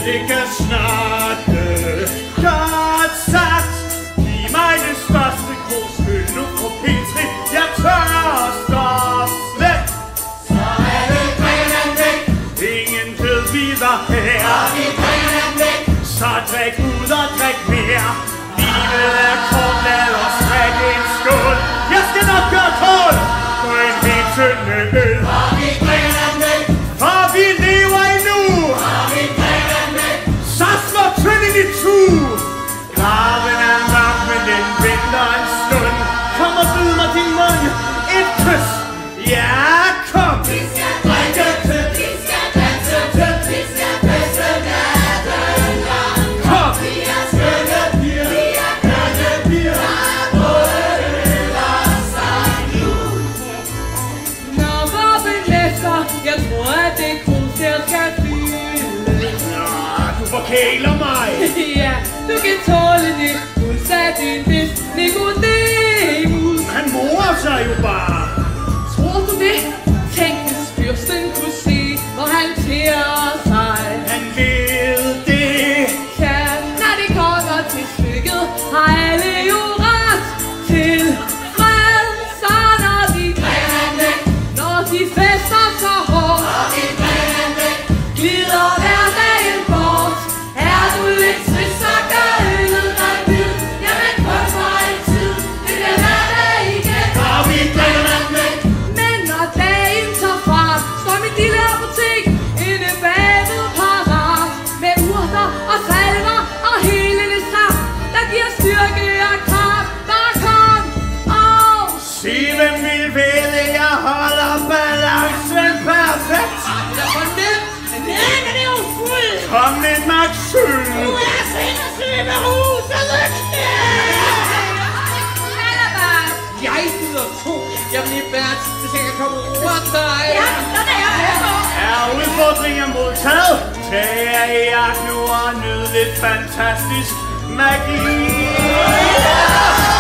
ikke snakke. Godt sagt. Giv mig det største krus øl nu på P3. Jeg tørster slet. Så er det drikken væk. Ingen ved videre her. Og vi drikker væk. Så drik ud og drik mere. Livet er kort, lad os drikke en skål. Jeg skal nok gøre kål på en helt tynde øl. Og vi drikker væk. For vi lever endnu. Og vi drikker væk. Så slår tynden i tu. Graven er mørk, men den venter en stund. Kom og byd mig din mund. Et kys. Ja, kom. Vi skal drikke til. Vi skal danse til. Vi skal feste natten lang. Kom. Vi er skønne piger. Vi er kønne piger. Der er både øl og sang nu. Når Robben læser, jeg tror, at det krus her skal fylde. Nå, du forkæler mig. Ja, du kan tåle det, puls af din fisk, Nicodemus. Han morer sig jo bare. Tror du det? Tænk, hvis fyrsten kunne se, hvor han tærer sig. Han ved det. Ja, når det kommer til stykket, har alle jo ret til fred. Så når de Drikker væk. når de fester så hårdt, Og vi drikker væk. glider hverdagen bort. Er du lidt trist, så gør øllet dig vid. Jamen kun for altid, det bliver hverdag igen. Og vi drikker væk. Men når dagen tager fart, står mit lille apotek inde bagved parat. Med urter og salver og hele det saft, der giver styrke og kraft. Der kom og Se hvem vil vide, jeg holder balancen perfekt. det er for nemt. Nej, men det er jo fuld. Kom lidt, Max Søl. Du er sindssyg med huset. Jeg sidder to. Jeg bliver bært, hvis jeg kan komme over dig. Ja, den er jeg med på. Er udfordringen modtaget? Tag jer i agt nu og nyd lidt fantastisk magi.